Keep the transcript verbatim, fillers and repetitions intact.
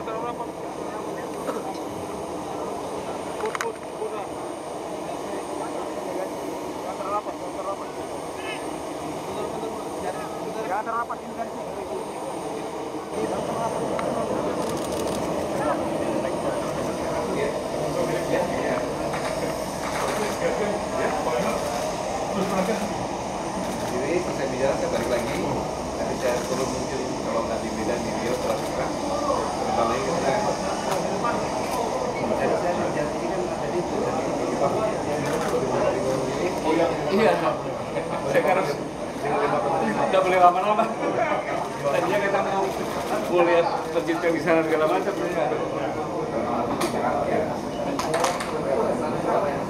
Jadi saya bicara, saya balik lagi. Nanti saya turun mungkin kalau nggak di bidang video setelah suka. Bentar lagi kita. Jadi saya jadi kan tadi itu iya. Saya harus udah boleh lama-lama. Tadinya kita mau lihat masjid yang di sana segala macam.